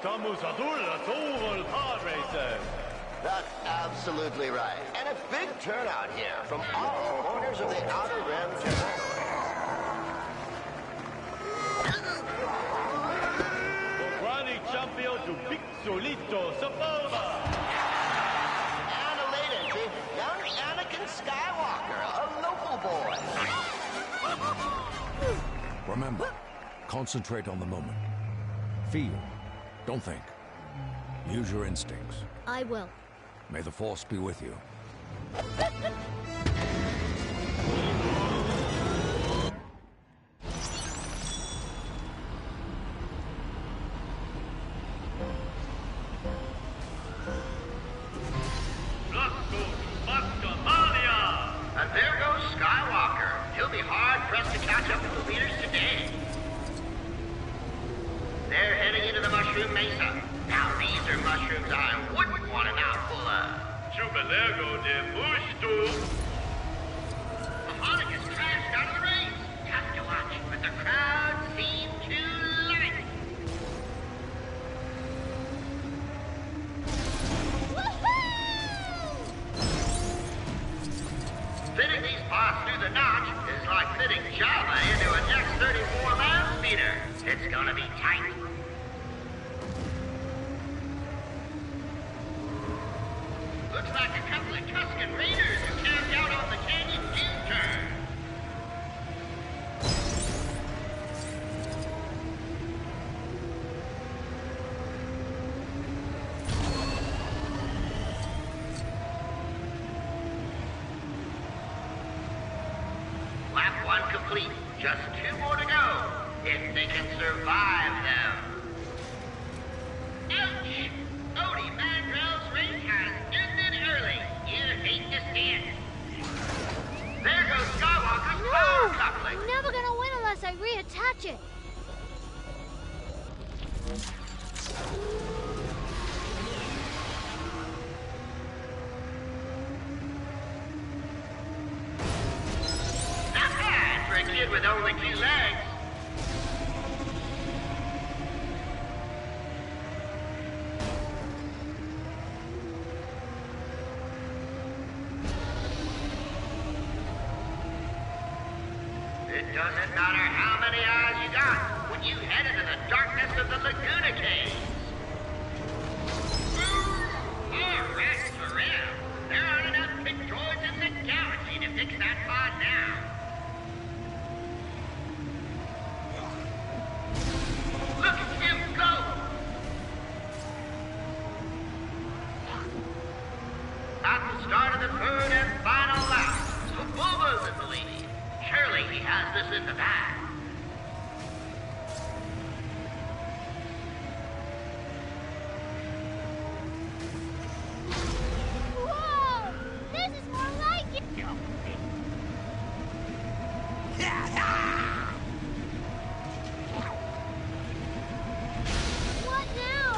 That's absolutely right. And a big turnout here from all corners of the Outer Rim territory. And a late entry, young Anakin Skywalker, a local boy. Remember, concentrate on the moment. Feel, don't think. Use your instincts. I will. May the Force be with you. And there goes Skywalker. He'll be hard-pressed to catch up with the leaders today. They're heading into the Mushroom Mesa. Now, these are mushrooms I wouldn't want a mouthful of. Chubalego de Bushtu. The Harlequins crashed out of the race. Tough to watch, but the crowd seemed to love it. Fitting these parts through the notch is like fitting Java into a X-34 land speeder. It's gonna be tight. Looks like a couple of Tusken Raiders who camped out on the canyon U-turn. Lap 1 complete. Just 2 more to go. If they can survive them. Ouch! Odie Mandrell's race has ended early. You hate to see it. There goes Skywalker's power coupling. I'm never gonna win unless I reattach it. Not bad for a kid with only 2 legs. It doesn't matter how many eyes you got when you head into the darkness of the Laguna Caves. All right, for real. There aren't enough big droids in the galaxy to fix that pod now. Look at him go! At the start of the 3rd and final lap, so Bulba's in the lead. Surely he has this in the bag. Whoa! This is more like it! What now?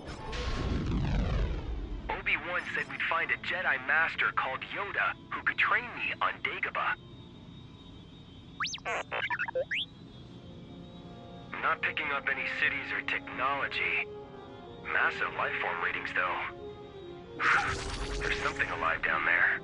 Obi-Wan said we'd find a Jedi Master called Yoda who could train me on Dagobah. I'm not picking up any cities or technology. Massive life form readings, though. There's something alive down there.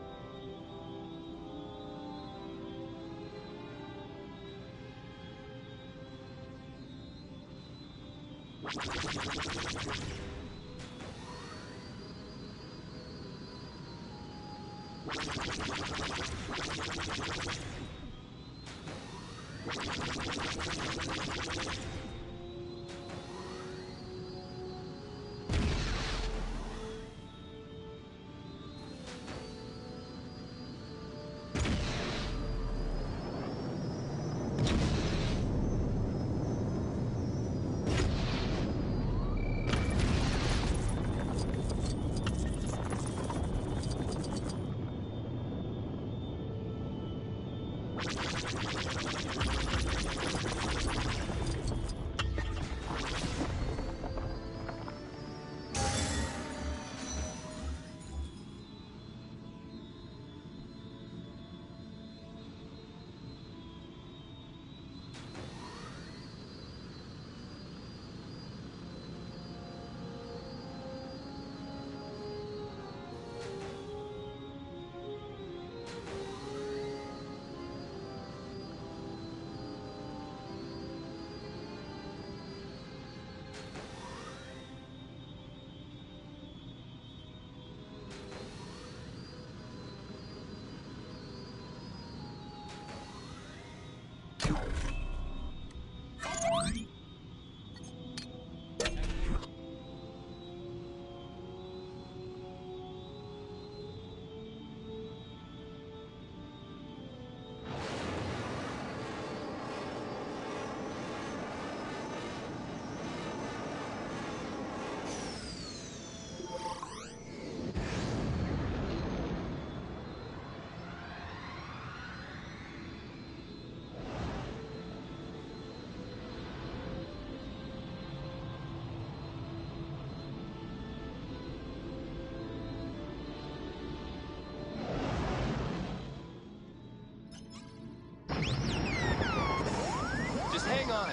Hang on.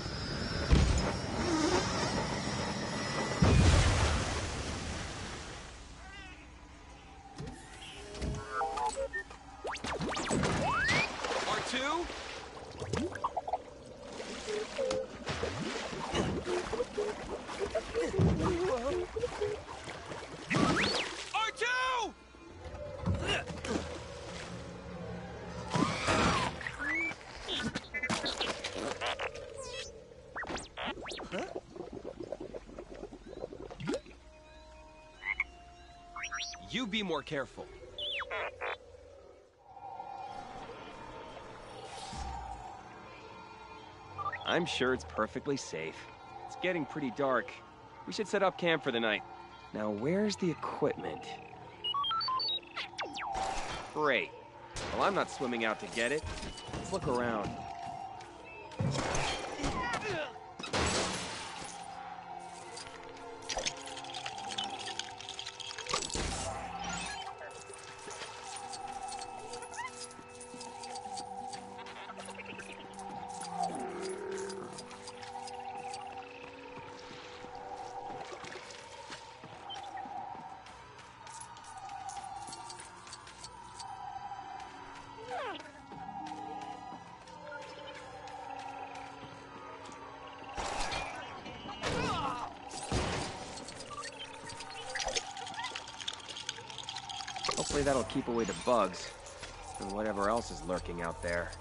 R2? R2! You be more careful. I'm sure it's perfectly safe. It's getting pretty dark. We should set up camp for the night. Now, where's the equipment? Great. Well, I'm not swimming out to get it. Let's look around. Hopefully that'll keep away the bugs and whatever else is lurking out there.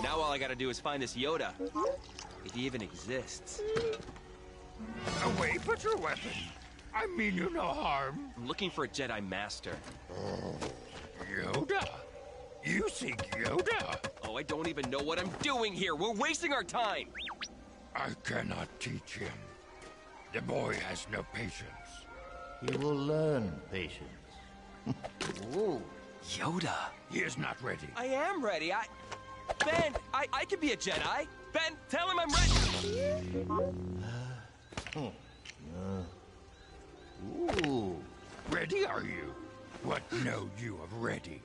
Now all I gotta do is find this Yoda. If he even exists. Away, put your weapon. I mean you no harm. I'm looking for a Jedi Master. Yoda? You seek Yoda? Oh, I don't even know what I'm doing here. We're wasting our time. I cannot teach him. The boy has no patience. He will learn patience. Ooh. Yoda. He is not ready. I am ready. Ben, I can be a Jedi. Ben, tell him I'm ready. Ooh. Ready are you? What know you of ready?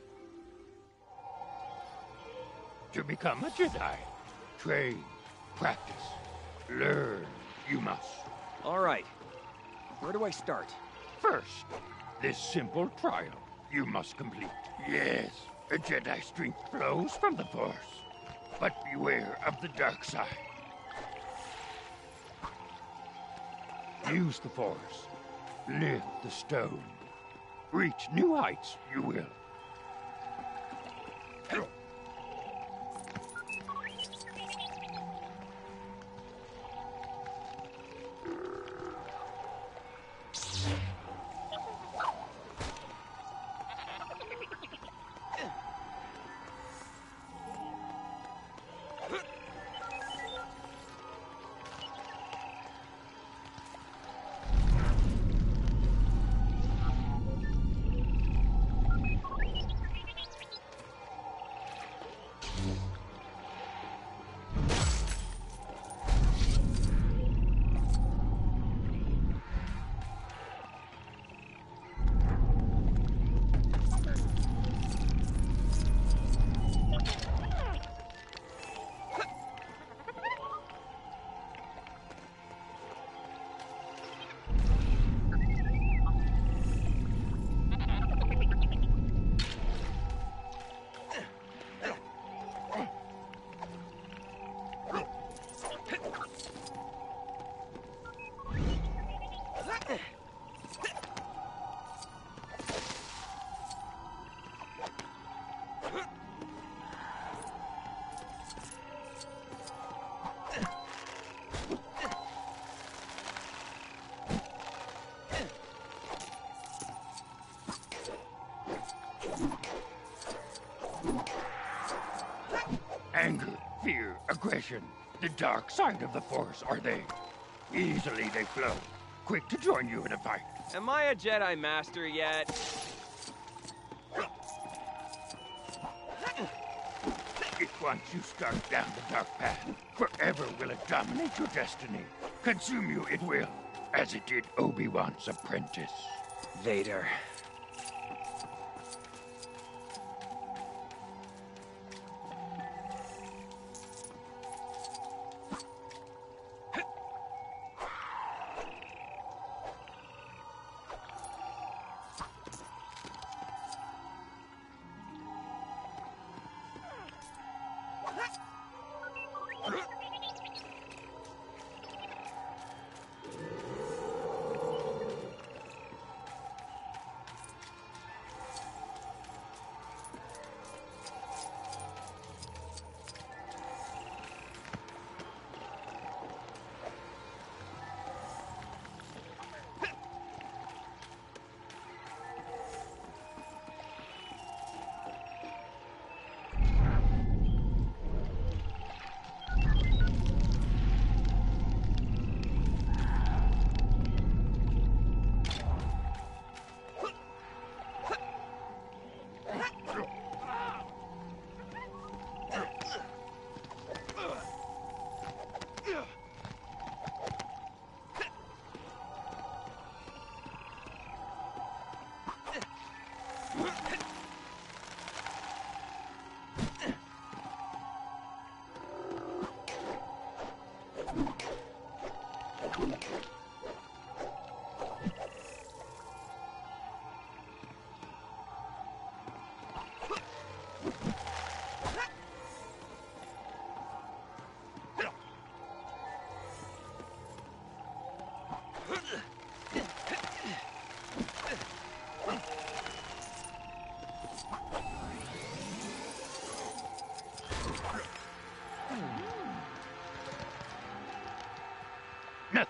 To become a Jedi, train, practice, learn, you must. All right. Where do I start? First, this simple trial you must complete. Yes, a Jedi strength flows from the Force, but beware of the dark side. Use the Force. Lift the stone. Reach new heights, you will. Anger, fear, aggression. The dark side of the Force are they. Easily they flow. Quick to join you in a fight. Am I a Jedi Master yet? If once you start down the dark path, forever will it dominate your destiny. Consume you it will, as it did Obi-Wan's apprentice. Vader.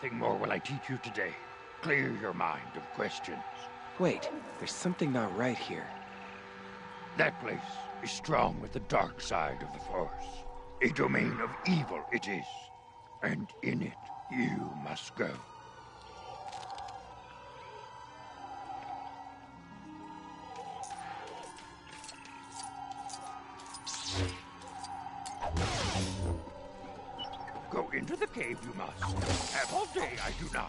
Nothing more will I teach you today. Clear your mind of questions. Wait, there's something not right here. That place is strong with the dark side of the Force. A domain of evil it is. And in it, you must go. Go into the cave you must. Have all day I do not.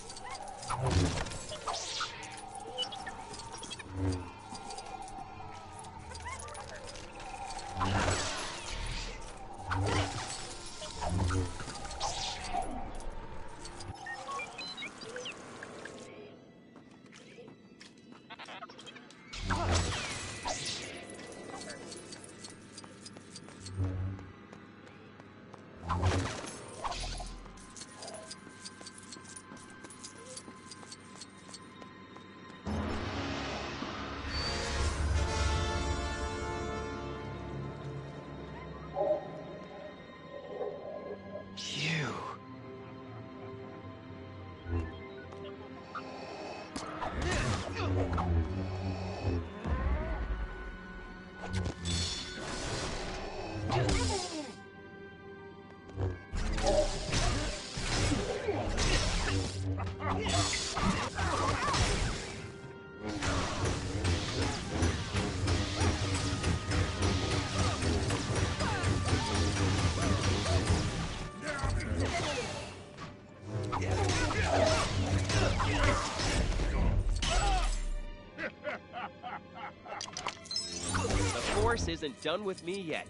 The Force isn't done with me yet.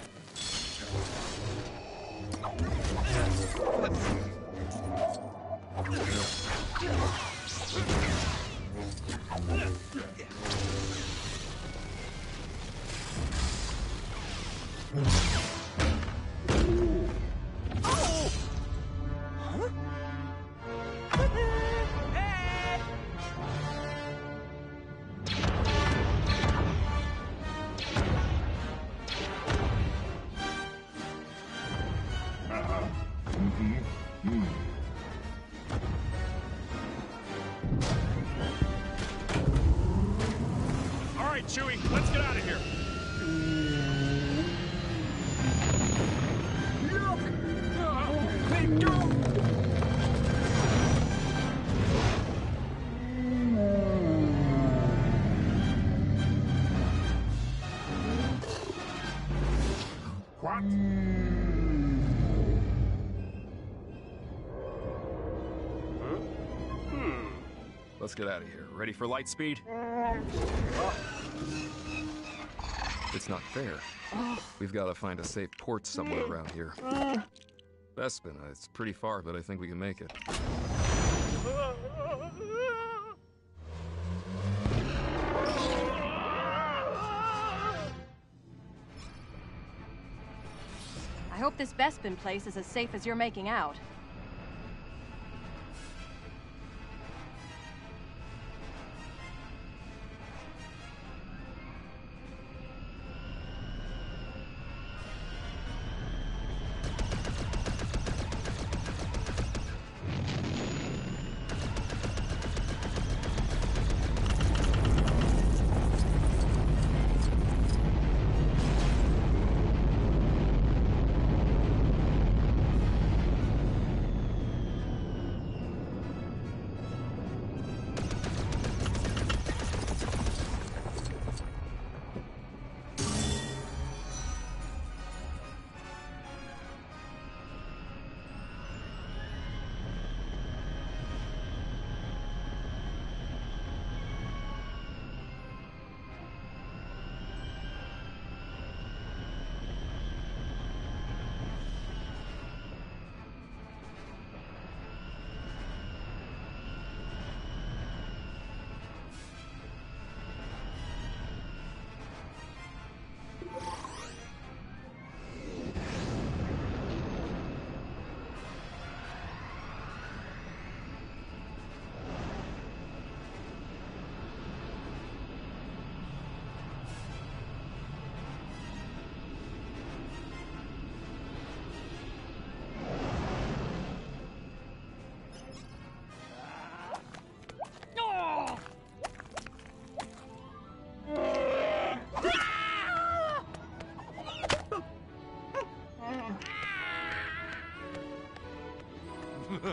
Chewie, let's get out of here. What? Let's get out of here. Ready for light speed? It's not fair. We've got to find a safe port somewhere around here. Bespin, it's pretty far, but I think we can make it. I hope this Bespin place is as safe as you're making out.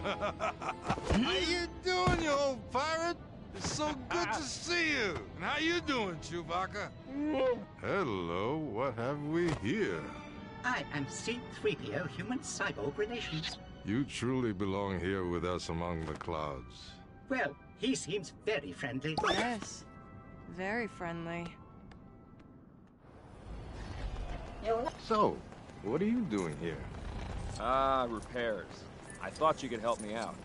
How you doing, you old pirate? It's so good to see you. And how you doing, Chewbacca? Hello, what have we here? I am C-3PO Human Cyborg Relations. You truly belong here with us among the clouds. Well, he seems very friendly. Yes, very friendly. So, what are you doing here? Ah, repairs. I thought you could help me out.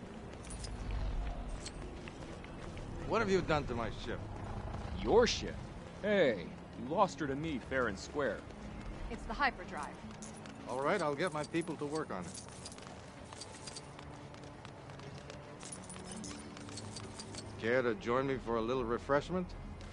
What have you done to my ship? Your ship? Hey, you lost her to me fair and square. It's the hyperdrive. All right, I'll get my people to work on it. Care to join me for a little refreshment?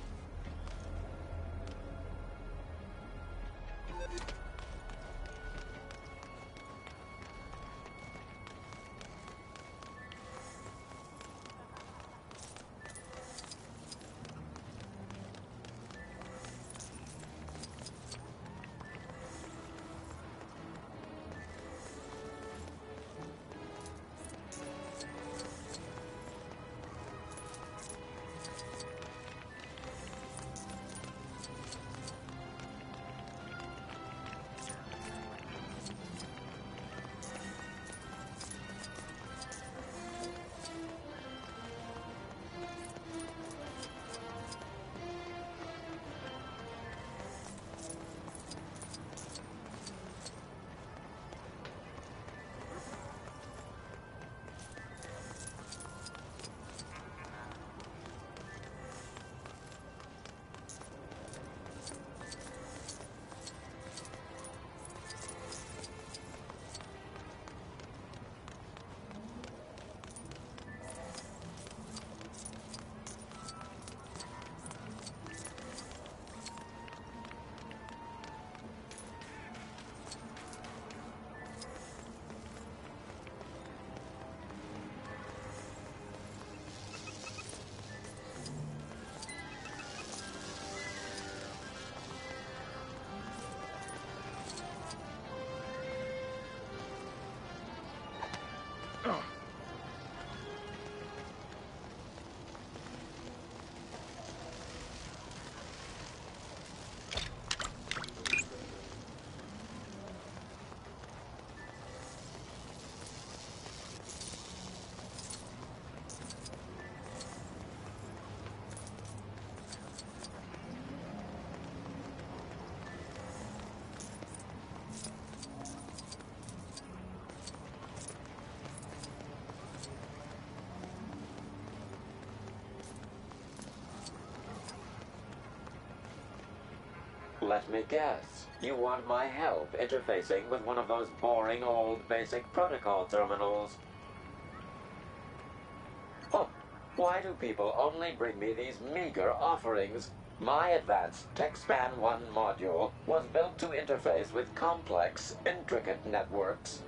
Let me guess. You want my help interfacing with one of those boring old basic protocol terminals. Oh, why do people only bring me these meager offerings? My advanced TechSpan 1 module was built to interface with complex, intricate networks.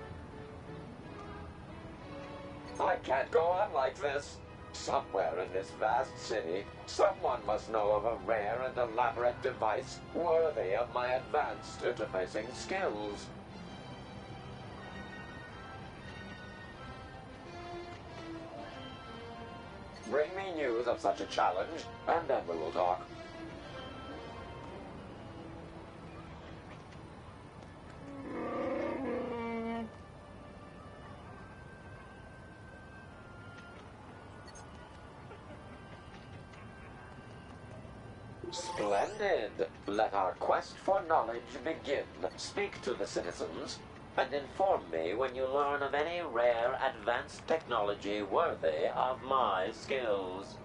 I can't go on like this. Somewhere in this vast city, someone must know of a rare and elaborate device worthy of my advanced interfacing skills. Bring me news of such a challenge, and then we will talk. Splendid! Let our quest for knowledge begin. Speak to the citizens, and inform me when you learn of any rare advanced technology worthy of my skills.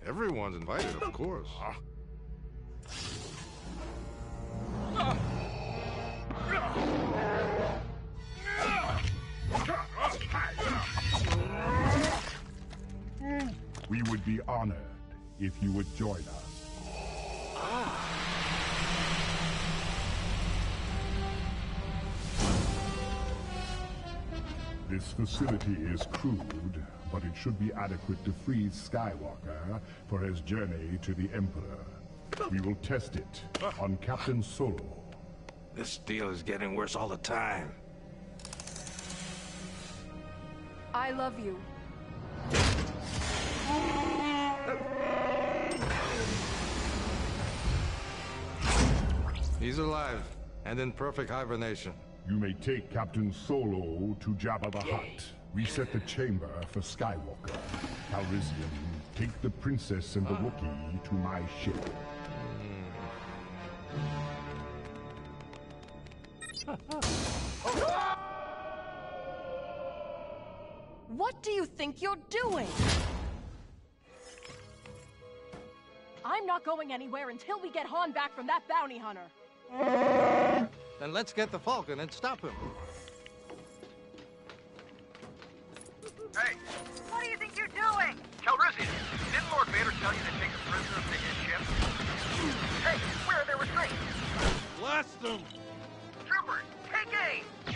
Everyone's invited, of course. We would be honored if you would join us. This facility is crude, but it should be adequate to freeze Skywalker for his journey to the Emperor. We will test it on Captain Solo. This deal is getting worse all the time. I love you. He's alive, and in perfect hibernation. You may take Captain Solo to Jabba the Hutt. Reset the chamber for Skywalker. Calrissian, take the princess and the Wookiee to my ship. What do you think you're doing? I'm not going anywhere until we get Han back from that bounty hunter. Then let's get the Falcon and stop him. Hey! What do you think you're doing? Calrissian, didn't Lord Vader tell you to take a prisoner to his ship? Hey, where are their restraints? Blast them! Troopers, take aim!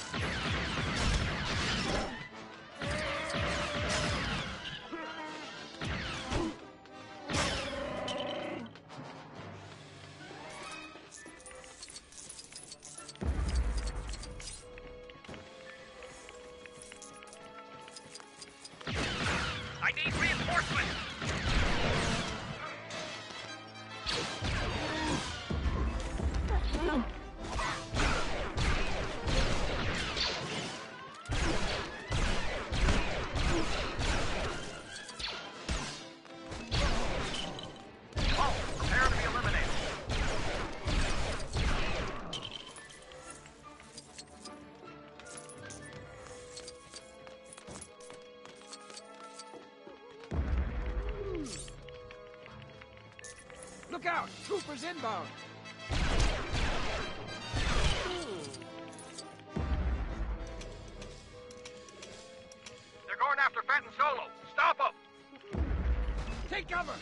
I need reinforcements! Oh, prepare to be eliminated. Look out! Troopers inbound! They're going after Fett and Solo. Stop them! Take cover!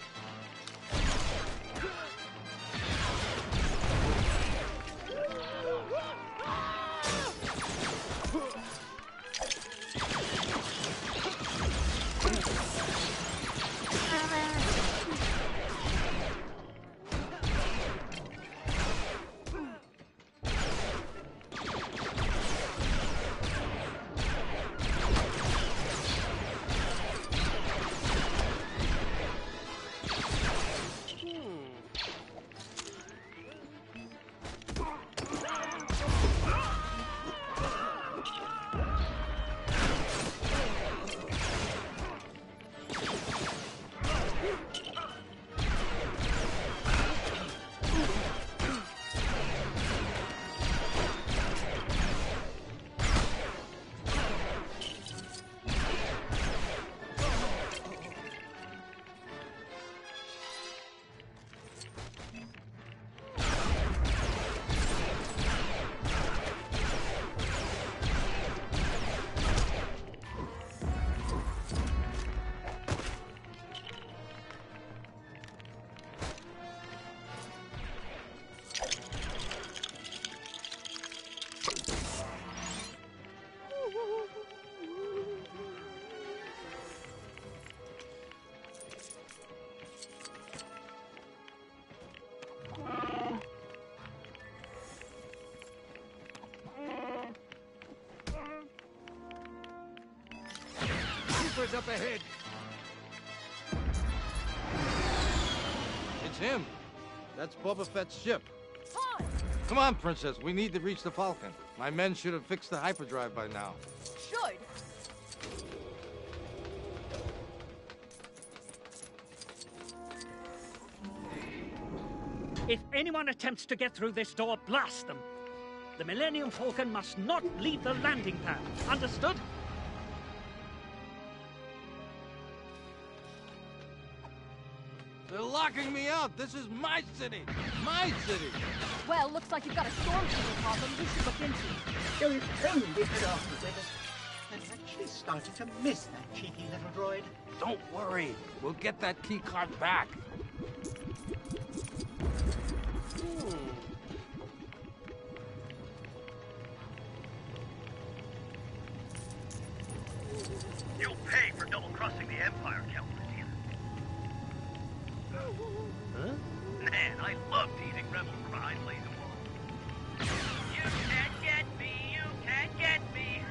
Troopers up ahead. It's him. That's Boba Fett's ship. Han! Come on, Princess. We need to reach the Falcon. My men should have fixed the hyperdrive by now. Should. If anyone attempts to get through this door, blast them. The Millennium Falcon must not leave the landing pad. Understood? They're locking me out. This is my city. My city. Well, looks like you've got a stormtrooper problem we should look into. If only had asked with us. I'm actually starting to miss that cheeky little droid. Don't worry. We'll get that key card back. You'll pay for double-crossing the Empire, Calrissian. Huh? Man, I love teasing rebel pride, Laser Wall. You can't get me, you can't get me.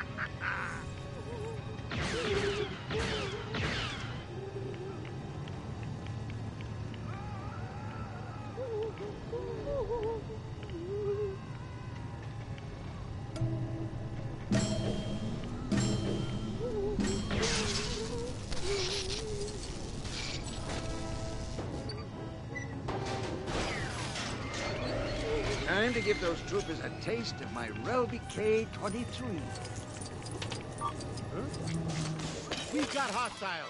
Time to give those troopers a taste of my Relby K-23. Huh? We've got hostiles.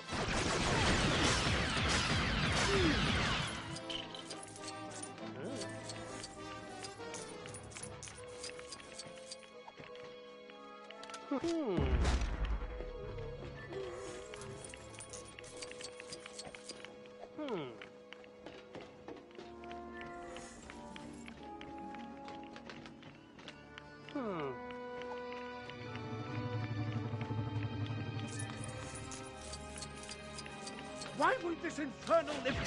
Why won't this infernal lift...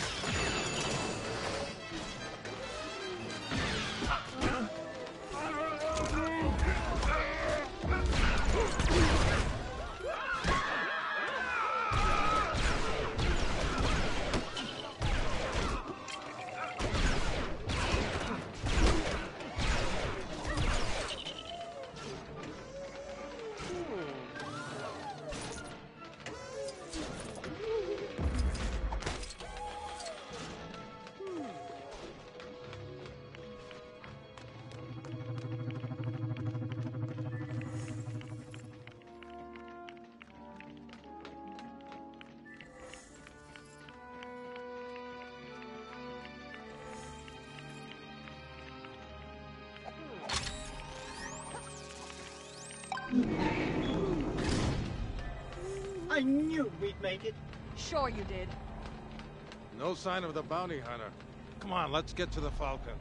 I knew we'd make it. Sure you did. No sign of the bounty hunter. Come on, let's get to the Falcon.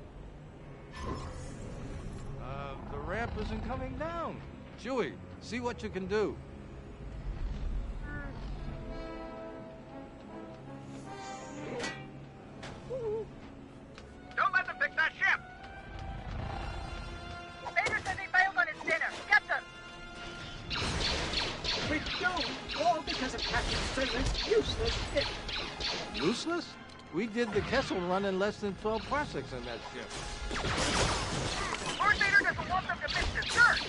The ramp isn't coming down. Chewie, see what you can do. Don't let them fix that ship! Vader says he failed on his dinner. Get them! We're doomed, all because of Captain Sailor's useless ship. Useless? We did the Kessel run in less than 12 parsecs in that ship. Lord Vader doesn't want them to miss dessert!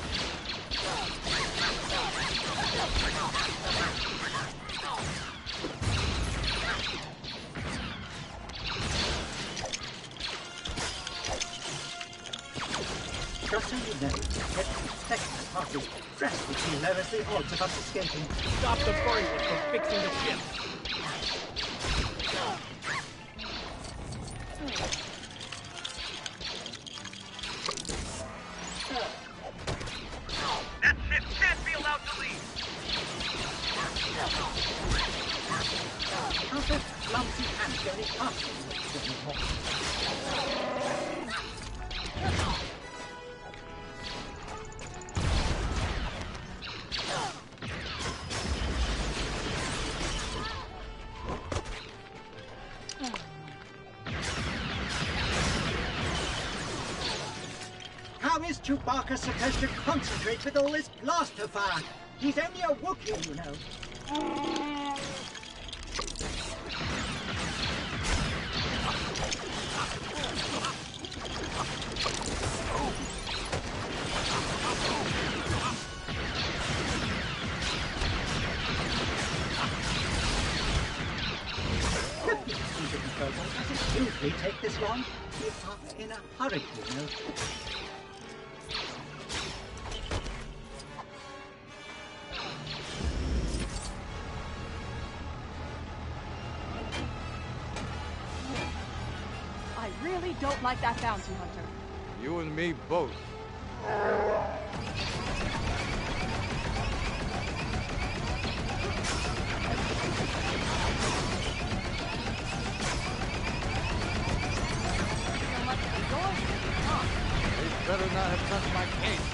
Just so you know, every second passes drastically lowers the odds of us escaping. Stop the Boywood from fixing the ship. That ship can't be allowed to leave! How does clumsy hands go any faster? How is Chewbacca supposed to concentrate with all this blaster fire? He's only a Wookiee, you know. Does it usually take this long? We are in a hurry, you know. don't like that bounty hunter. You and me both. They better not have touched my case.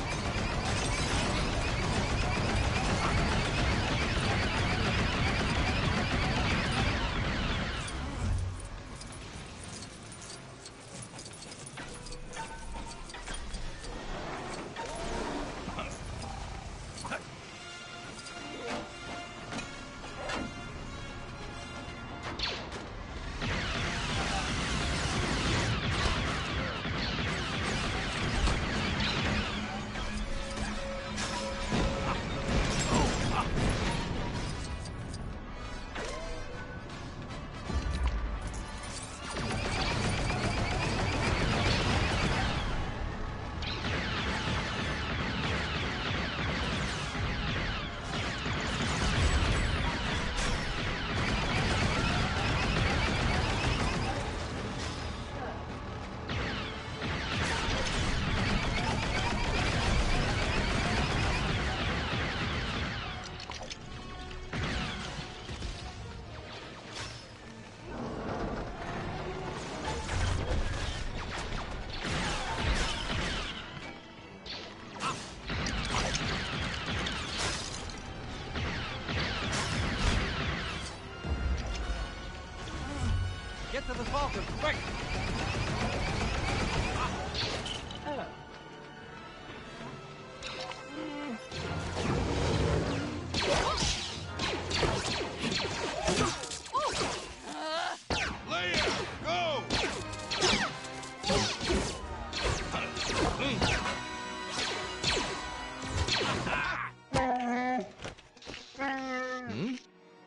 Get to the Falcon, quick! Hello. Leia, go! Hmm?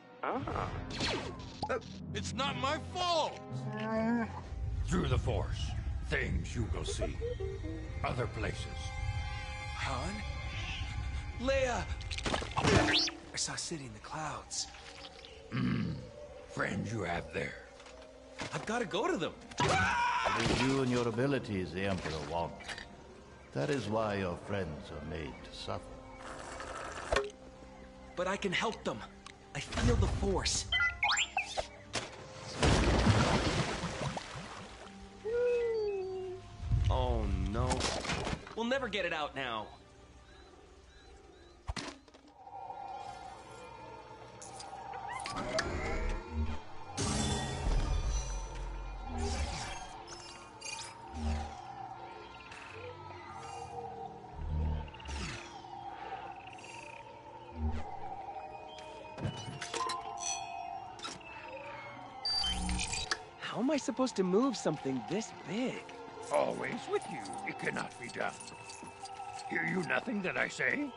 It's not my fault! Through the Force, things you will see. Other places. Han? Leia! I saw a city in the clouds. Friends you have there. I've got to go to them. It is you and your abilities the Emperor wants. That is why your friends are made to suffer. But I can help them. I feel the Force. Oh no. We'll never get it out now. How am I supposed to move something this big? Always with you, it cannot be done. Hear you nothing that I say?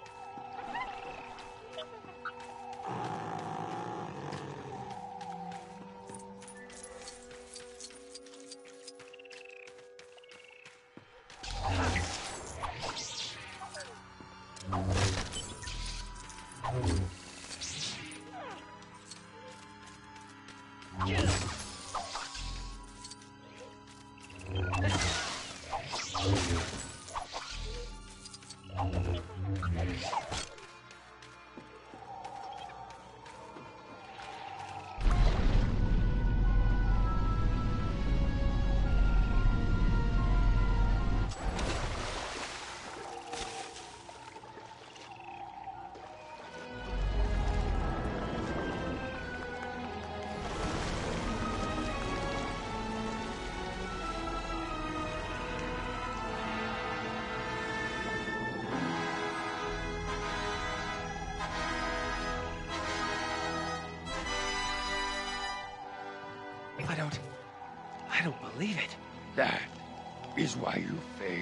I don't believe it. That is why you fail.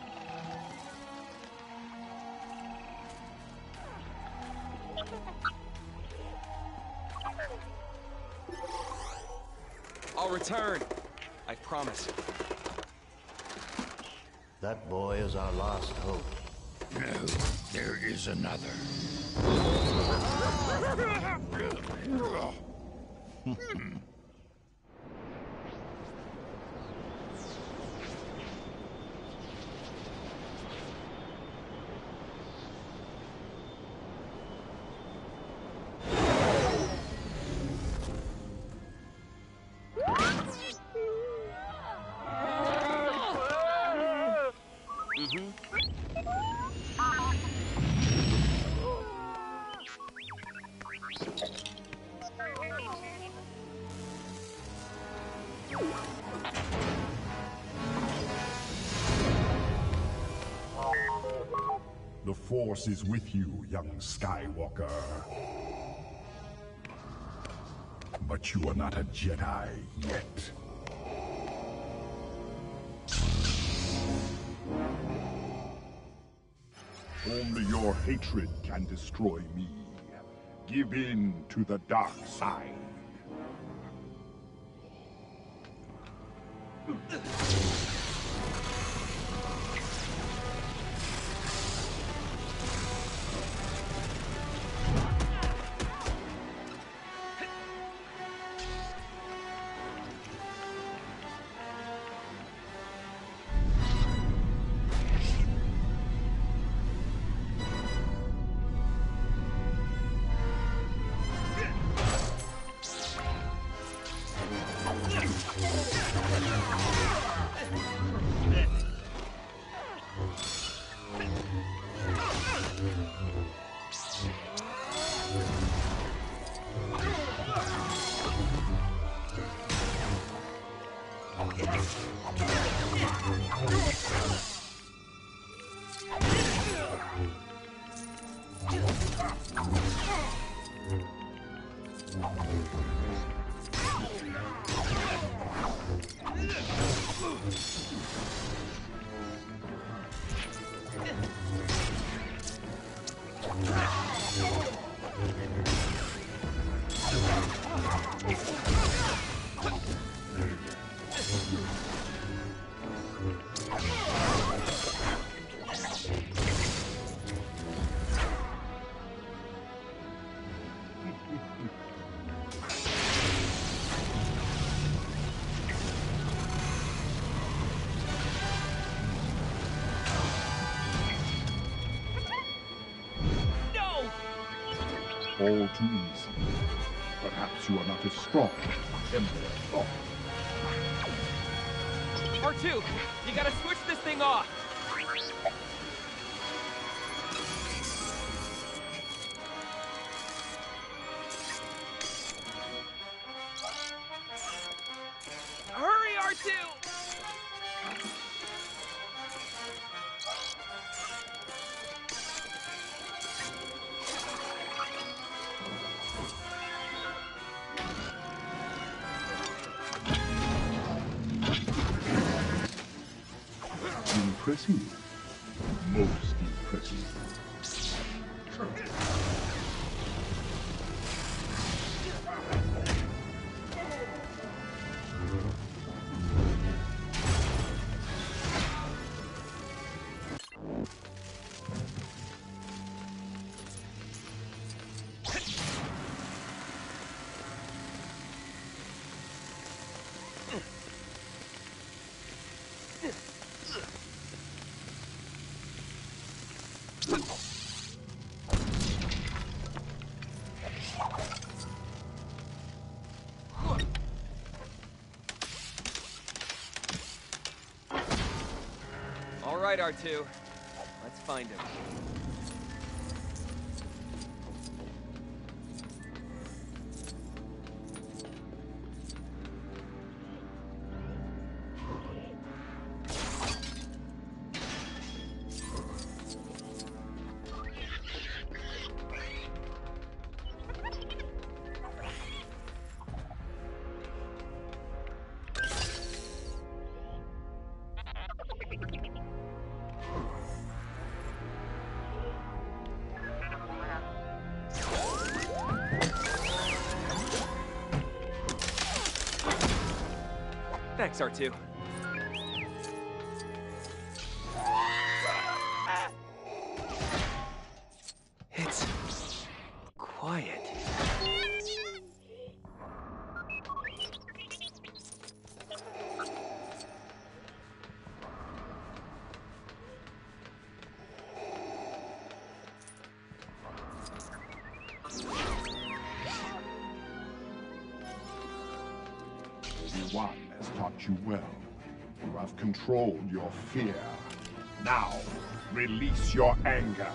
I'll return. I promise. That boy is our last hope. No, there is another. The Force is with you, young Skywalker. But you are not a Jedi yet. Only your hatred can destroy me. Give in to the dark side. All too easy. Perhaps you are not as strong as Emperor thought. R2, you gotta switch this thing off. Hurry, R2! Impressive. Most impressive. All right, R2. Let's find him. Thanks, R2. It's quiet. One has taught you well. You have controlled your fear. Now, release your anger.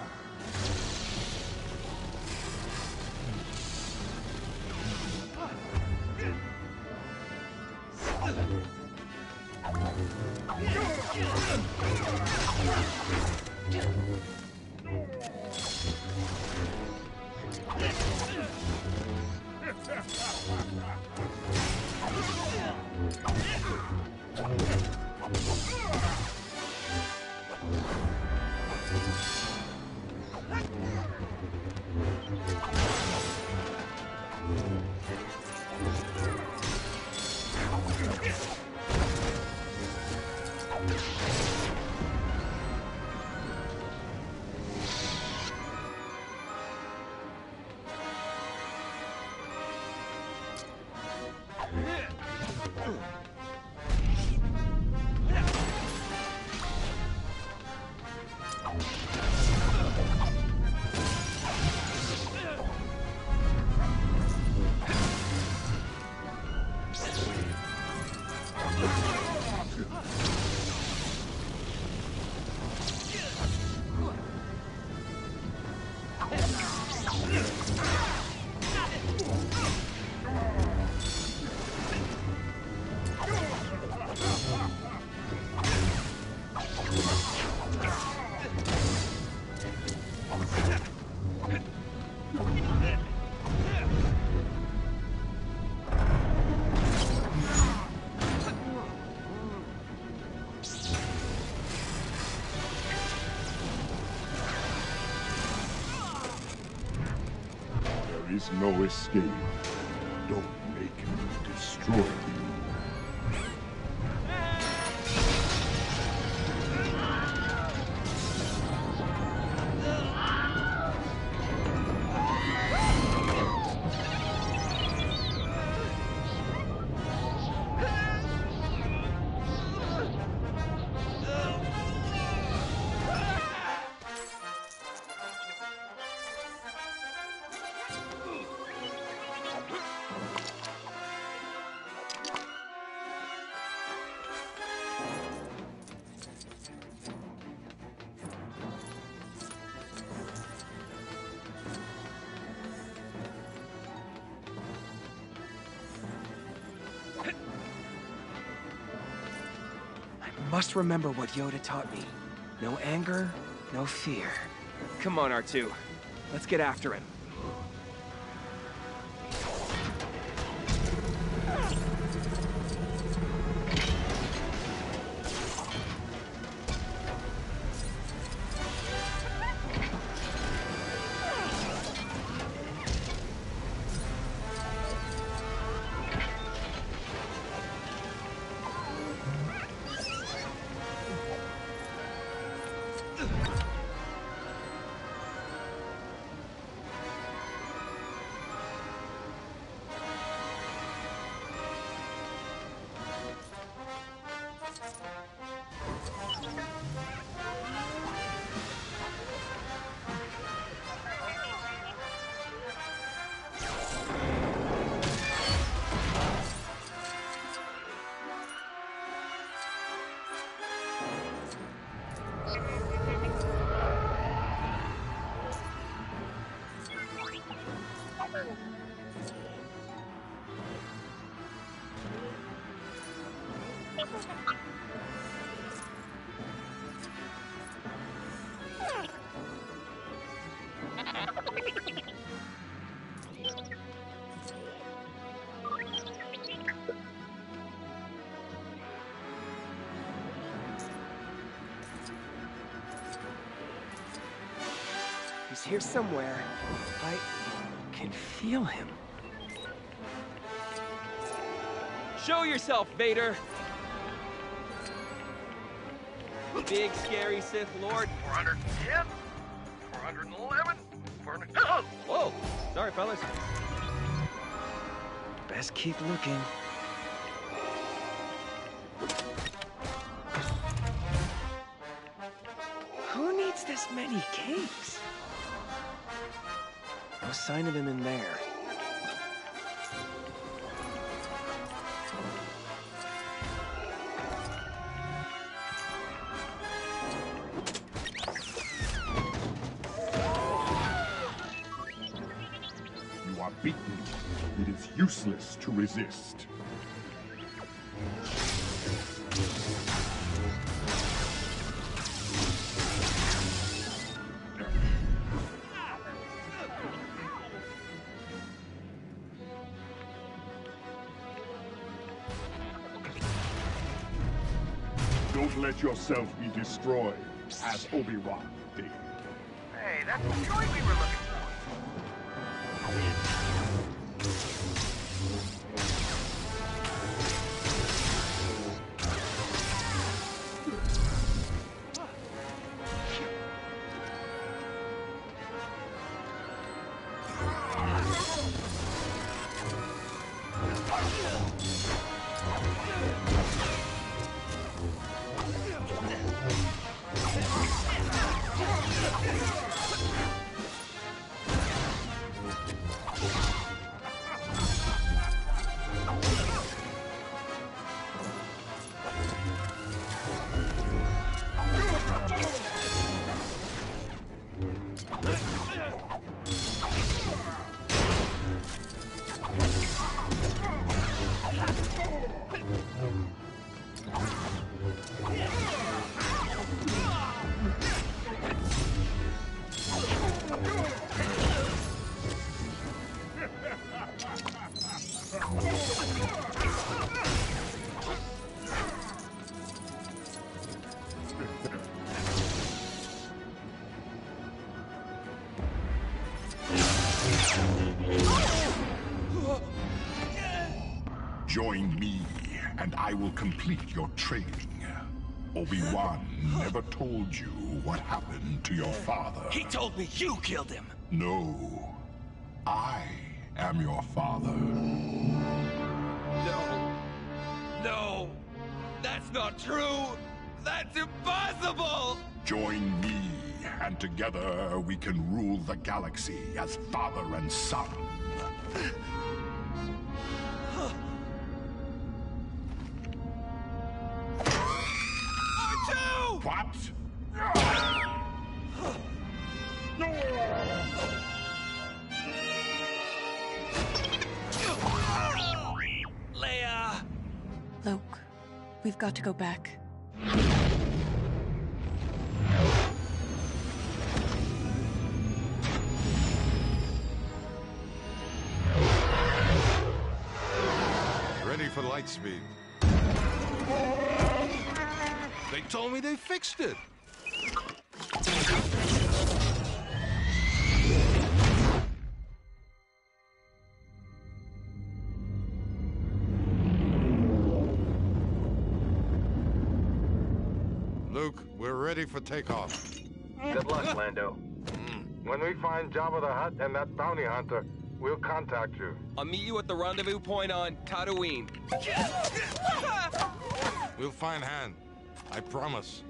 is no escape. Don't make me destroy you. Must remember what Yoda taught me. No anger, no fear. Come on, R2. Let's get after him. He's here somewhere. I can feel him. Show yourself, Vader! Big, scary Sith Lord. 410? 411? 400... Whoa! Sorry, fellas. Best keep looking. Who needs this many cakes? No sign of him in there. You are beaten. It is useless to resist. Don't let yourself be destroyed, as Obi-Wan did. Hey, that's the droid we were looking for. Join me, and I will complete your training. Obi-Wan never told you what happened to your father. He told me you killed him. No. I am your father. No. No. That's not true. That's impossible. Join me, and together we can rule the galaxy as father and son. R2! What? Leia! Luke, we've got to go back. Ready for light speed. They told me they fixed it. Luke, we're ready for takeoff. Good luck, Lando. When we find Jabba the Hutt and that bounty hunter, we'll contact you. I'll meet you at the rendezvous point on Tatooine. We'll find Han. I promise.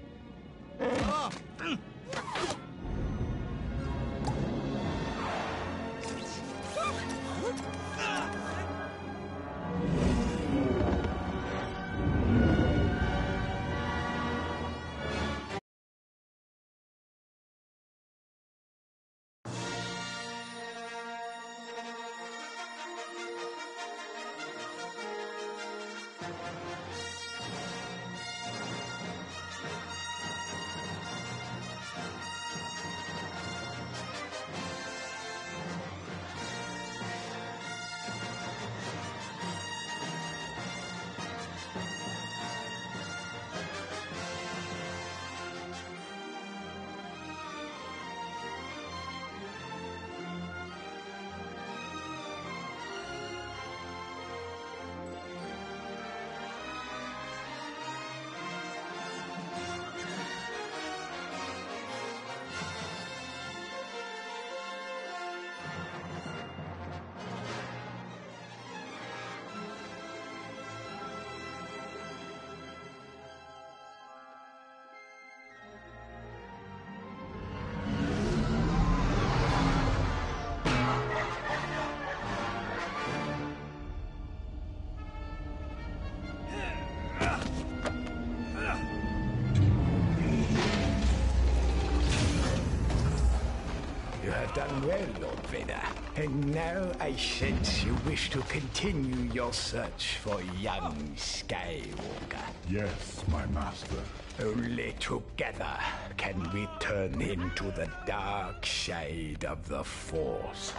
Done well, Lord Vader. And now I sense you wish to continue your search for young Skywalker. Yes, my master. Only together can we turn him to the dark side of the Force.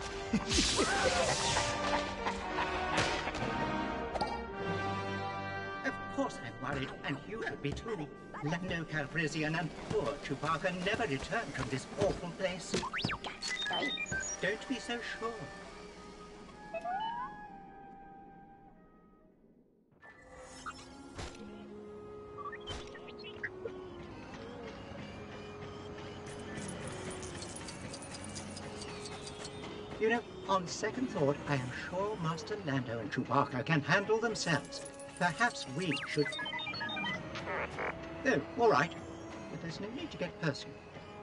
Of course I'm worried, and you should be too. Lando Calrissian and poor Chewbacca never returned from this awful place. Don't be so sure. You know, on second thought, I am sure Master Lando and Chewbacca can handle themselves. Perhaps we should... Oh, all right. But there's no need to get personal.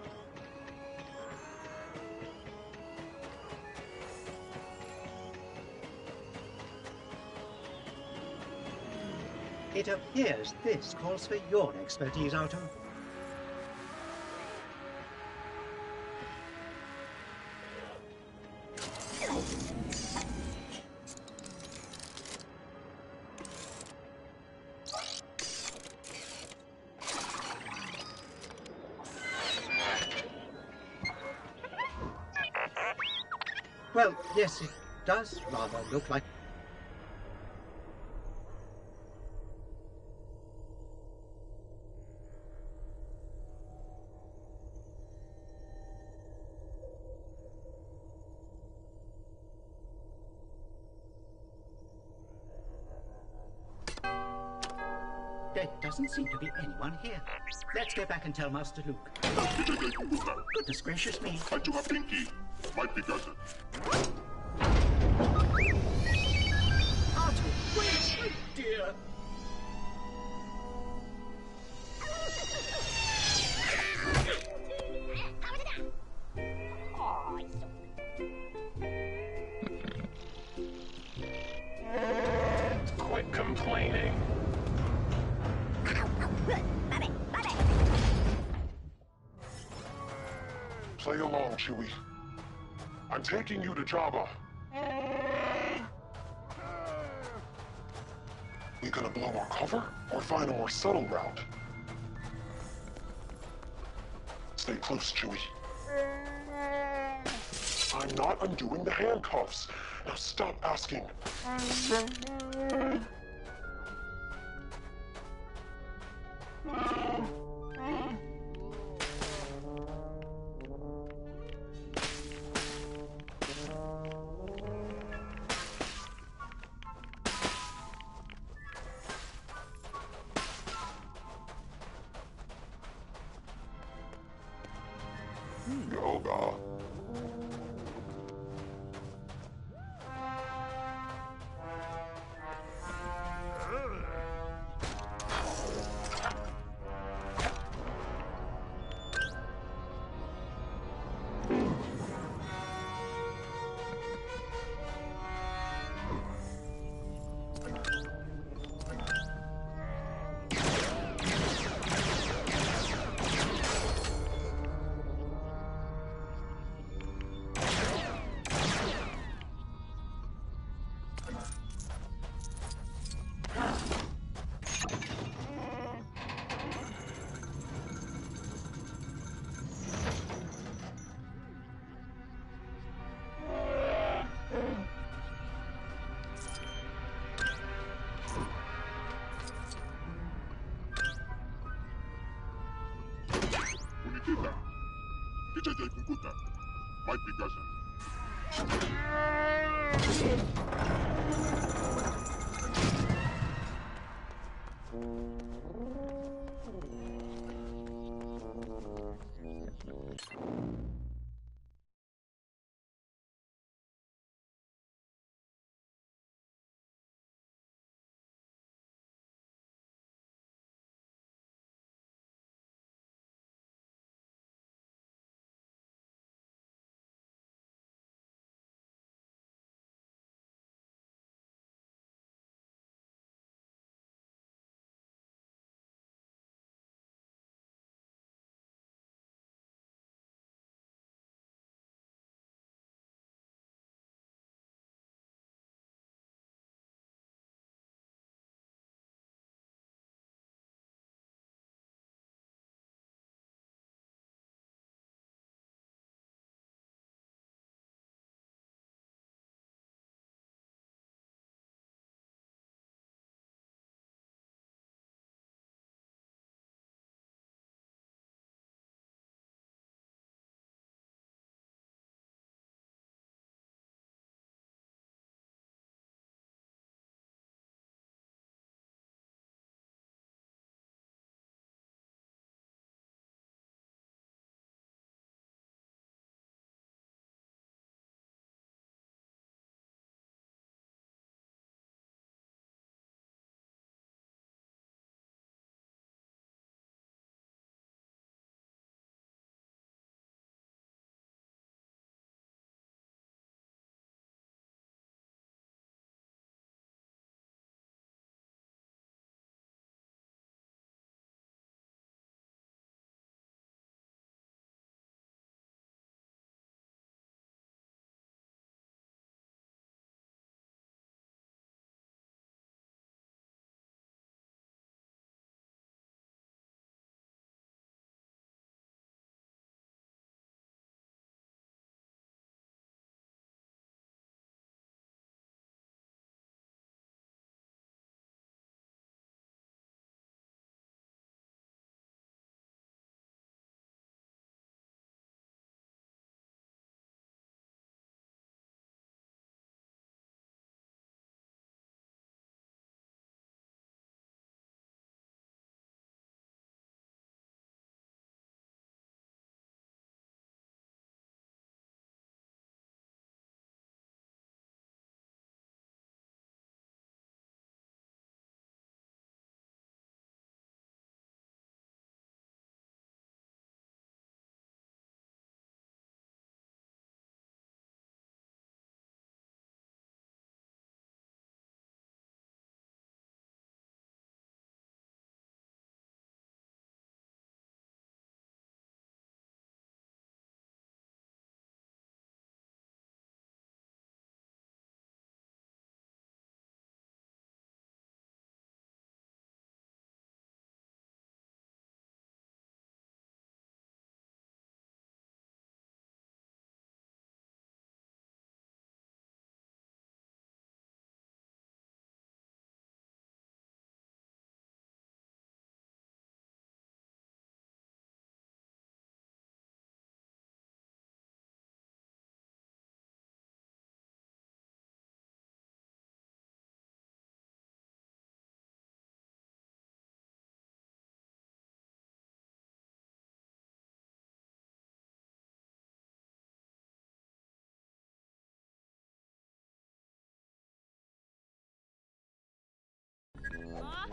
It appears this calls for your expertise, Arto. Well, yes, it does rather look like... doesn't seem to be anyone here. Let's go back and tell Master Luke. Goodness gracious me. Might be cousin. Arthur, wait! Oh dear. Quit complaining. Play along, Chewie. I'm taking you to Jabba. We gonna blow our cover or find a more subtle route? Stay close, Chewie. I'm not undoing the handcuffs. Now stop asking. Yoga. Might be cousin.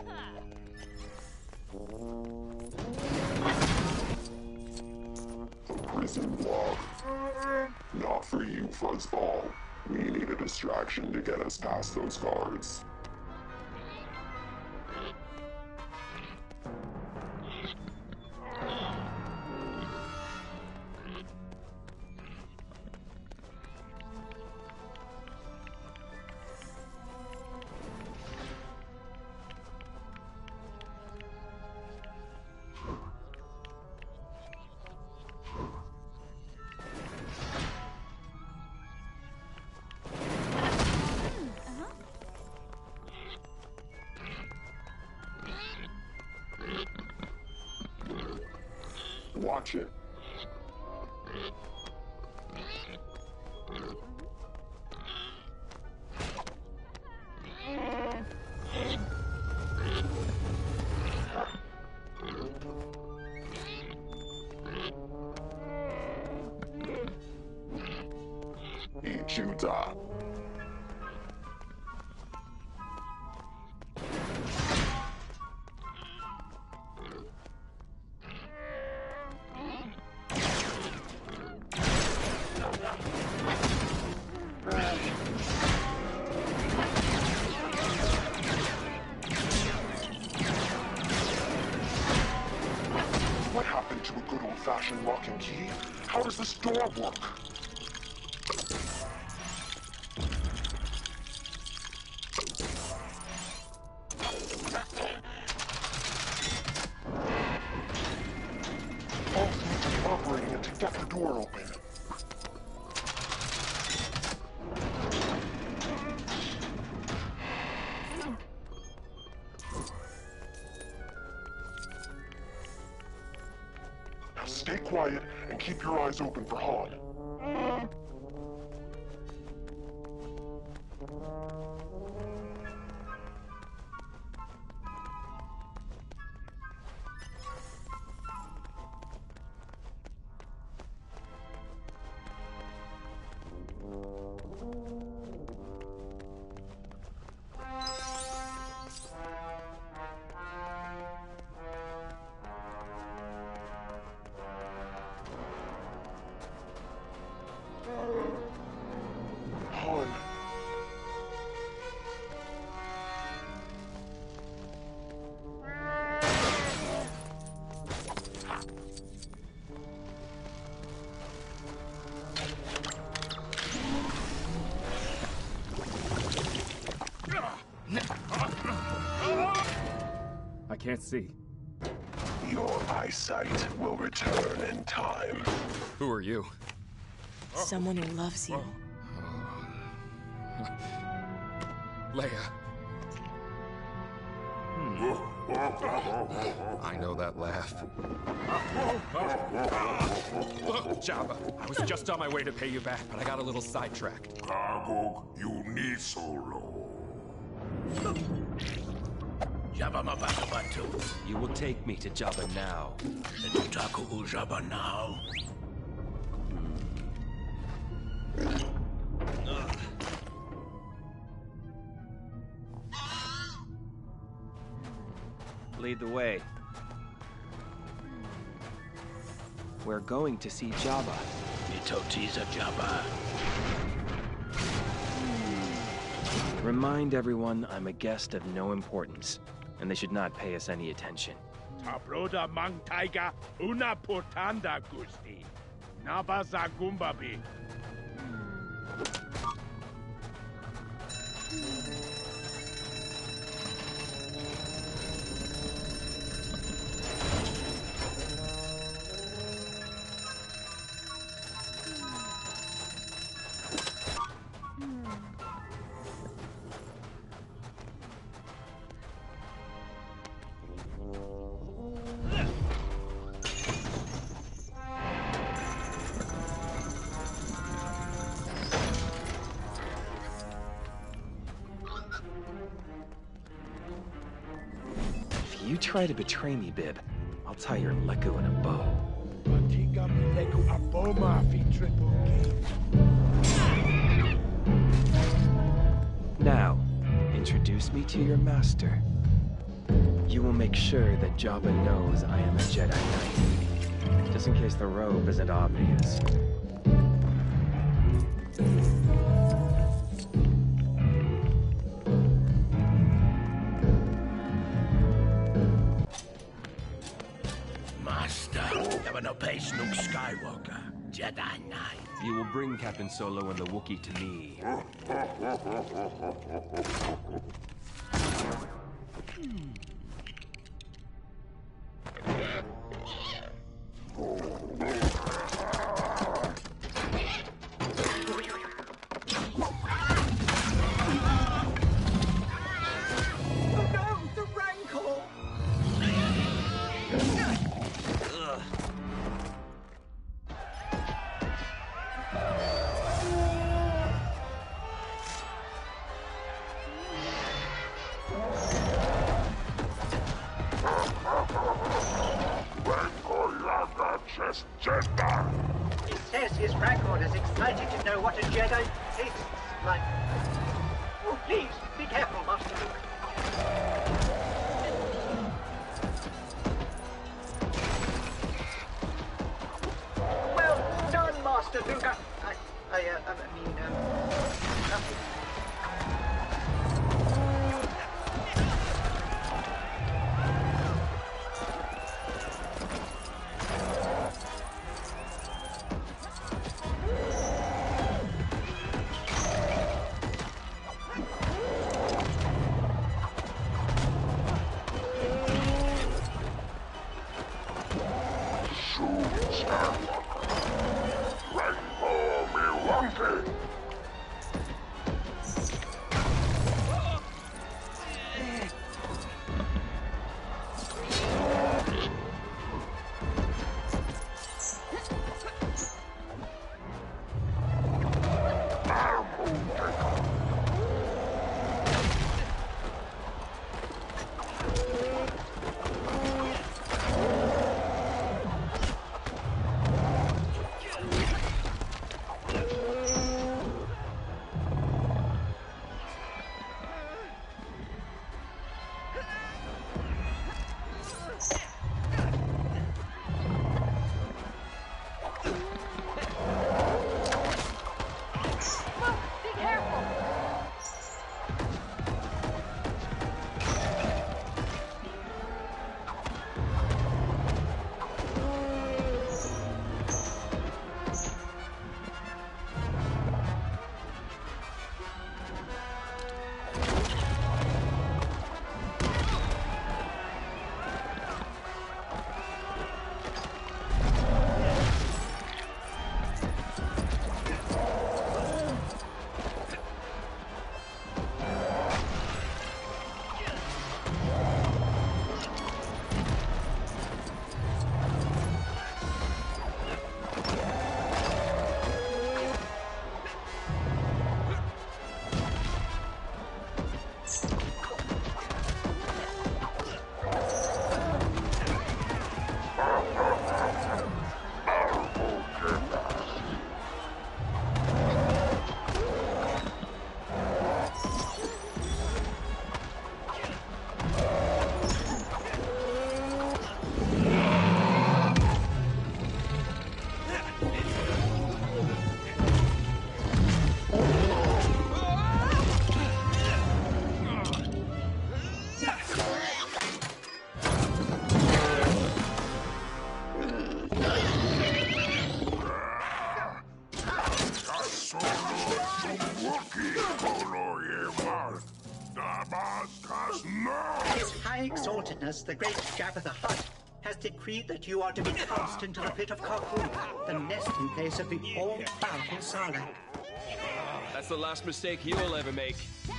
Prison block. Not for you, Fuzzball. We need a distraction to get us past those guards. Watch it. Eat you die. What happened to a good old-fashioned lock and key? How does this door work? All seems to be operating it to get the door open. Now stay quiet and keep your eyes open for Han. Han. I can't see. Your eyesight will return in time. Who are you? Someone who loves you. Leia. I know that laugh. Look, Jabba, I was just on my way to pay you back, but I got a little sidetracked. Cargo, you need solo. Jabba Mabatu. You will take me to Jabba now. Taku Jabba now. Lead the way. We're going to see Jabba. Mitotiza Jabba. Remind everyone I'm a guest of no importance, and they should not pay us any attention. Tabroda mang taiga una portanda gusti. Nabaza gumbabi. If you try to betray me, Bib, I'll tie your leku in a bow. Now, introduce me to your master. You will make sure that Jabba knows I am a Jedi Knight. Just in case the robe isn't obvious. Master, have no patience, Luke Skywalker, Jedi Knight. You will bring Captain Solo and the Wookiee to me. He says his record is excited to know what a Jedi tastes like. Oh, please, be careful, Master Luke. Well done, Master Luke. I mean, nothing. His High Exaltedness, the great Jabba the Hutt, has decreed that you are to be cast into the pit of Carcoon, the nesting place of the all-powerful Saga. That's the last mistake you'll ever make.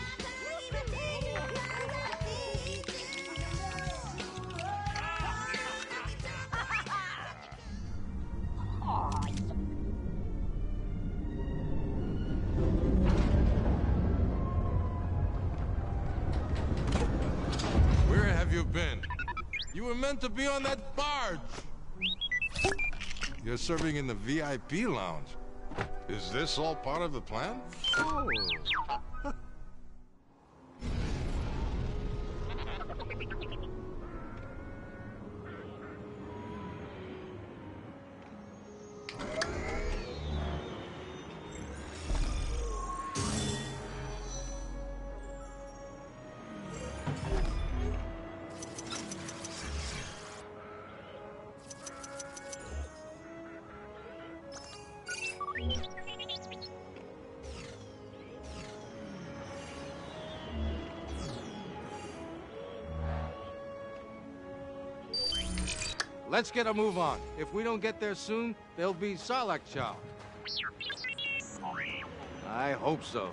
Where have you been? You were meant to be on that barge. You're serving in the VIP lounge. Is this all part of the plan? Oh. let's get a move on. If we don't get there soon, there'll be Sarlacc chow. I hope so.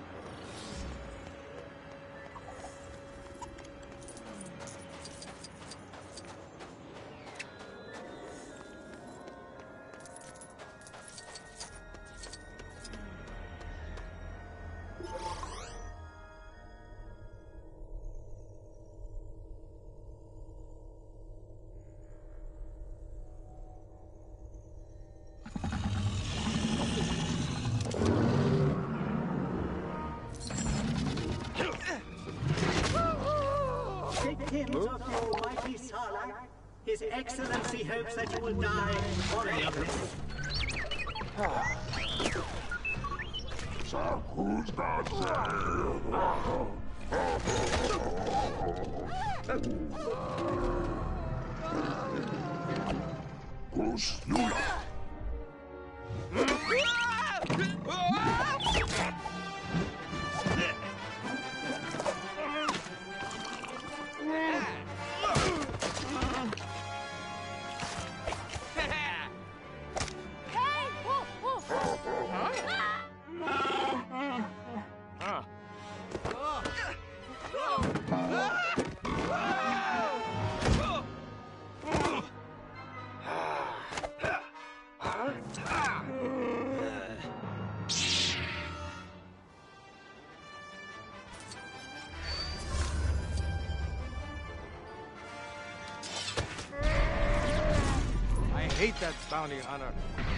Victims of the almighty Sarlacc, His Excellency hopes that you will die honorably. So who's got Who's Lula? I hate that bounty hunter.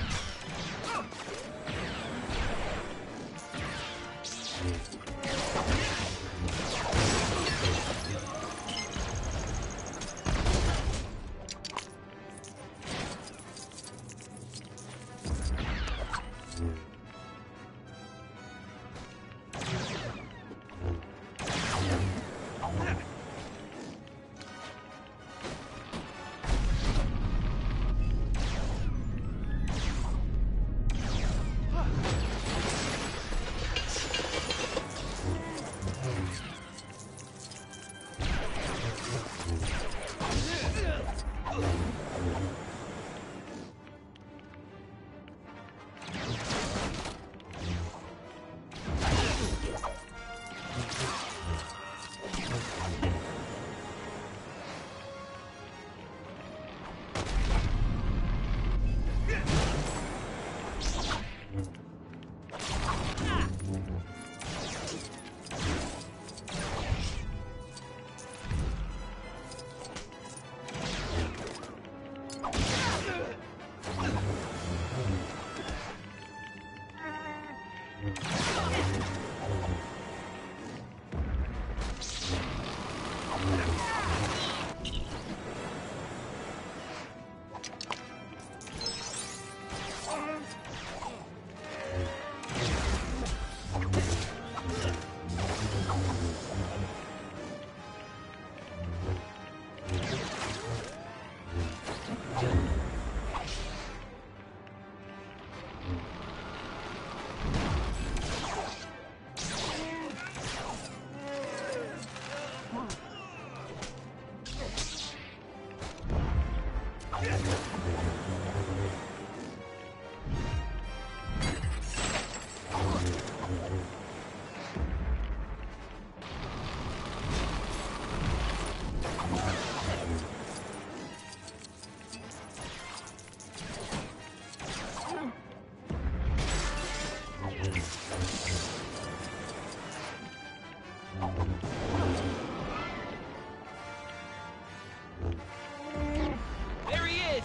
There he is!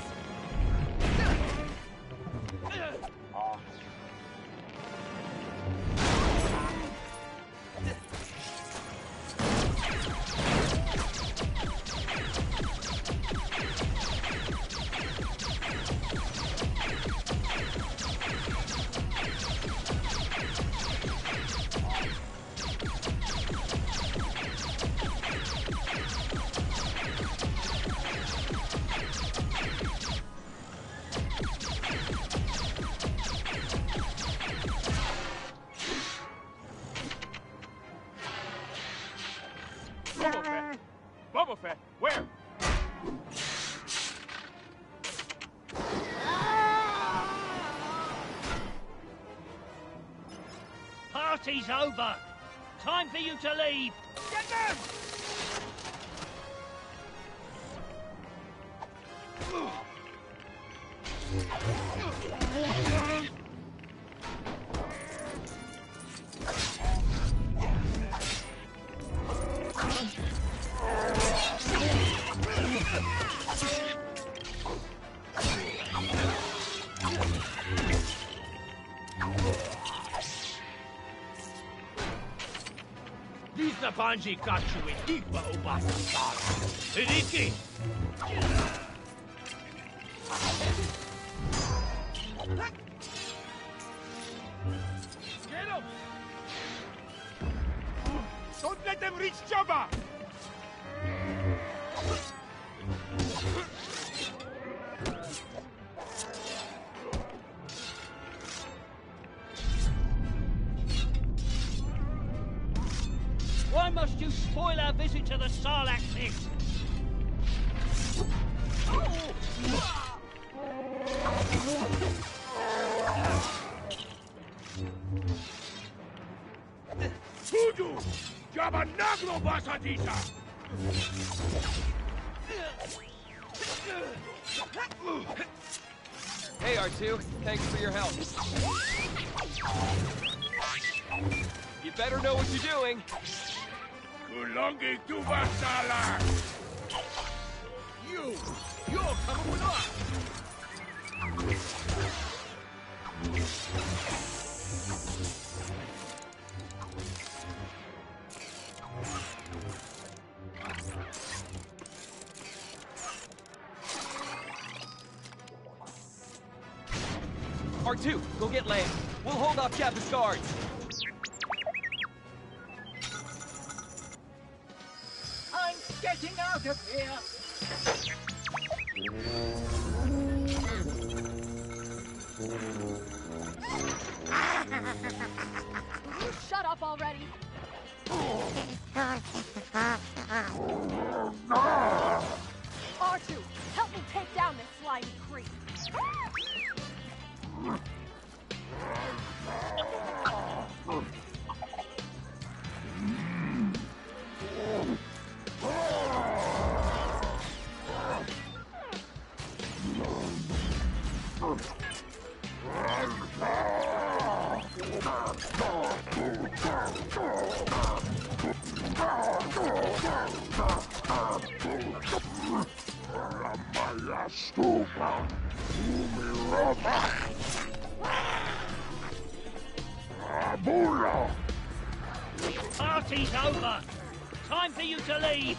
Boba Fett! Boba Fett! Where? Party's over. Time for you to leave. Get them! Dieser Banji kachu e tipa o bastar. Riki! Get him! Don't let them reach Jabba! Why must you spoil our visit to the Sarlacc pit? Voodoo! Jabba Naglo Basadita! Hey, R2. Thanks for your help. You better know what you're doing. Kulongi Tuvasala! You're coming with us! R2, go get Leia. We'll hold off Jabba's guards. I'm getting out of here! Shut up already! R2, help me take down this slimy creep! Party's over. Time for you to leave.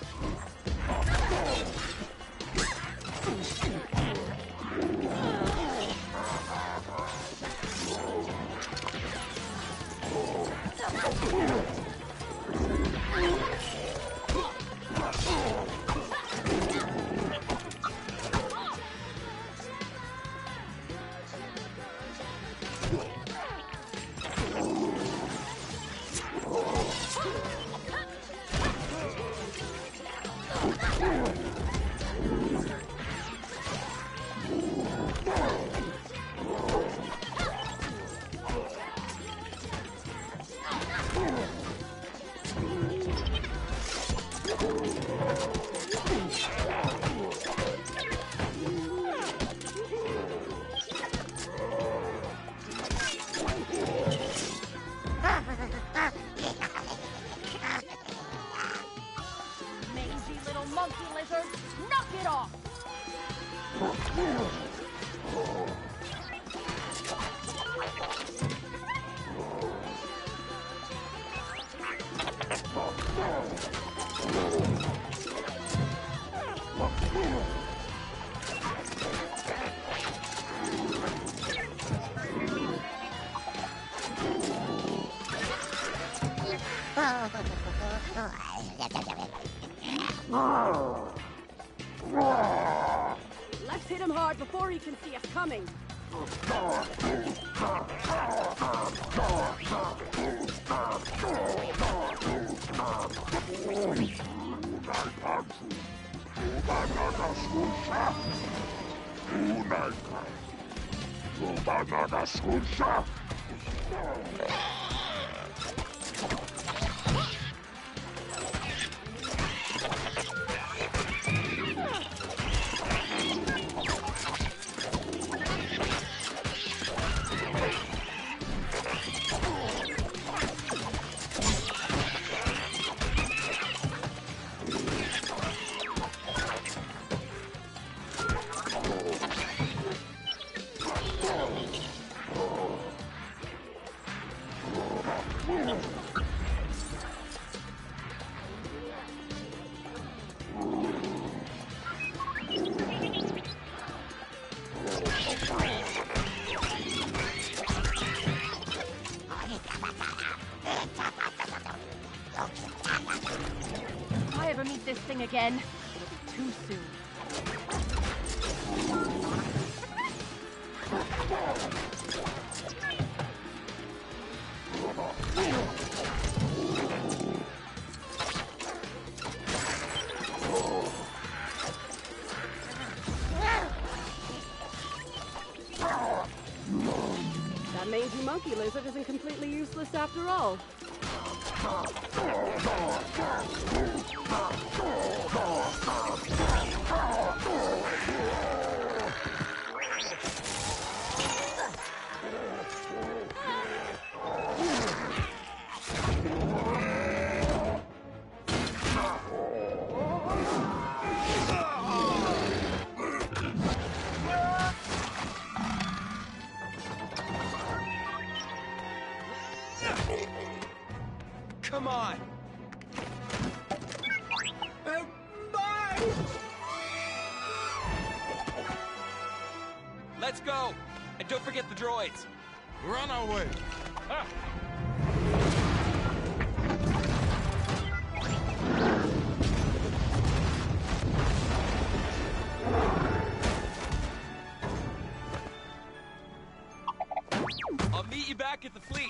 Mangy little monkey lizard, knock it off! Let's hit him hard before he can see us coming. again. It'll be too soon. That mangy monkey lizard isn't completely useless after all. Come on! Let's go! And don't forget the droids! We're on our way. I'll meet you back at the fleet!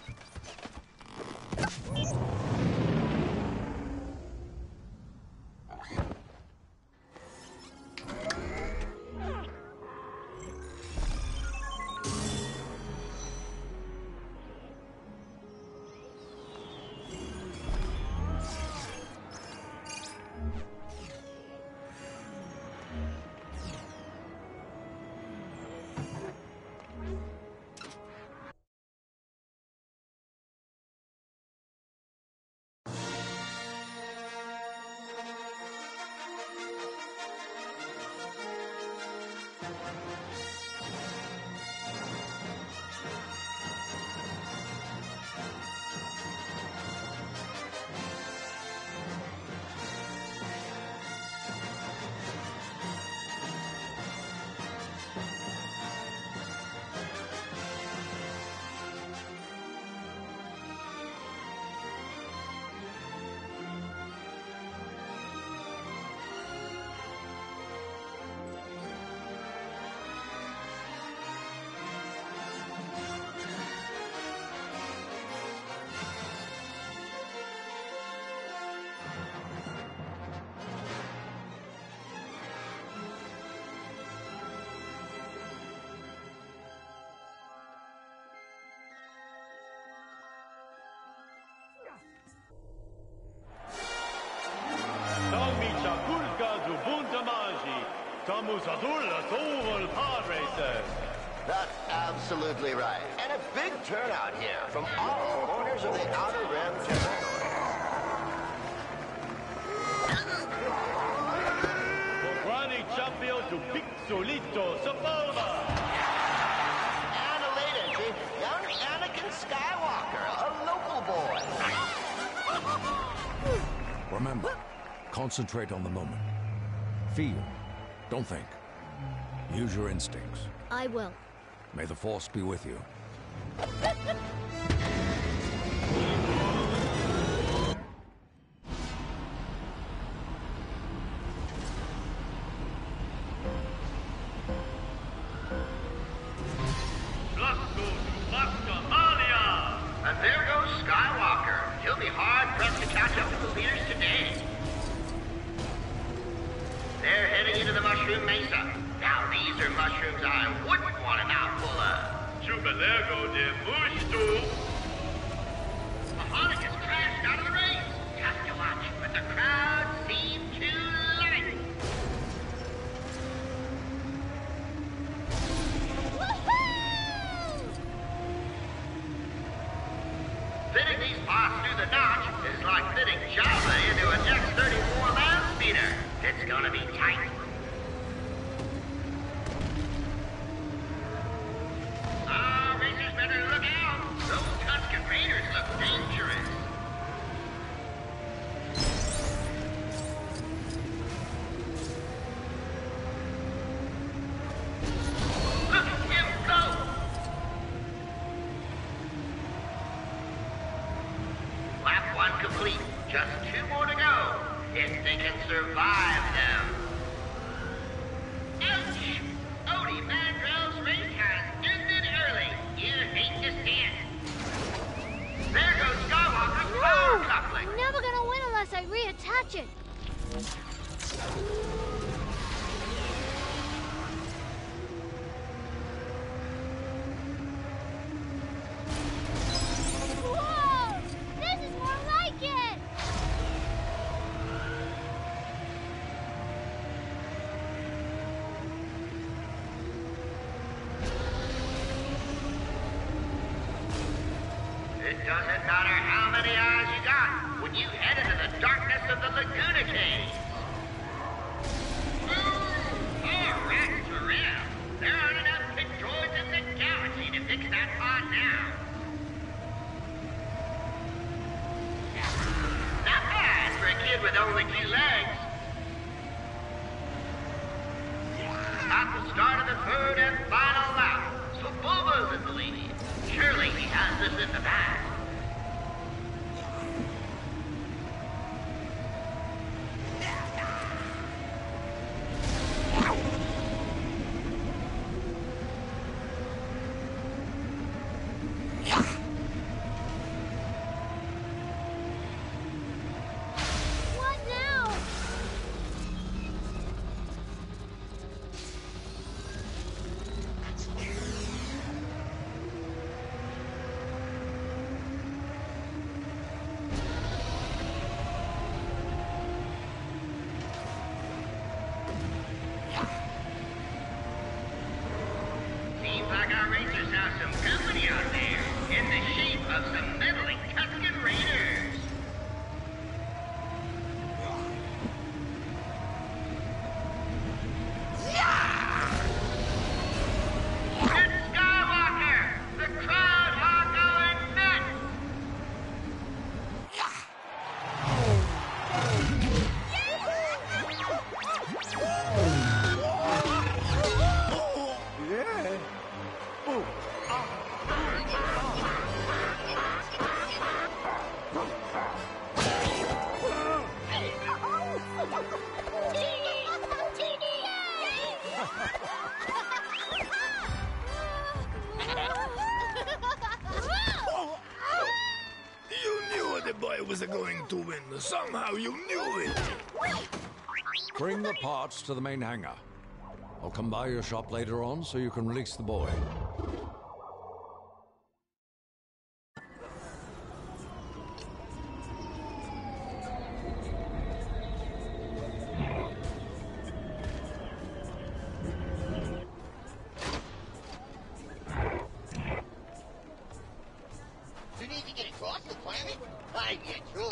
That's absolutely right. And a big turnout here from all corners of the Outer Rim territory. Granny Champion to Pixolito Sepulva! And a late entry, young Anakin Skywalker, a local boy. Remember, concentrate on the moment. Feel, don't think. Use your instincts. I will. May the Force be with you. And there goes Skywalker. He'll be hard-pressed to catch up with the leaders today. They're heading into the Mushroom Mesa. Now, these are mushrooms I wouldn't want a mouthful of. Chubalego de Musto! Mahalik is crashed out of the race. Tough to watch, but the crowd seemed to love it. Fitting these parts through the notch is like fitting Java into an X-34 land speeder. It's gonna be tight. Racers better look out. Those Tusken Raiders look dangerous. Look at him go! Lap 1 complete. Just 2 more to go. if they can survive them. Ouch! Odie Mandrell's race has ended early. You hate to see it. There goes Skywalker's power coupling. I'm never gonna win unless I reattach it. Whoa! This is more like it! It doesn't matter how many eyes you got when you head into the darkness of the Laguna Cave. Rats for real. There aren't enough pit droids in the galaxy to fix that pod now. Not bad for a kid with only 2 legs. At the start of the 3rd and final lap, so Bobo's in the lead. Surely he has this in the bag. What now? Seems like our racers have some company out there, in the shape of some meddling Tusken Raiders. It's Skywalker! The crowd are going nuts! Yeah. Oh. You knew the boy was going to win. Somehow you knew it. Bring the parts to the main hangar. I'll come by your shop later on so you can release the boy. You need to get across the planet? I'm your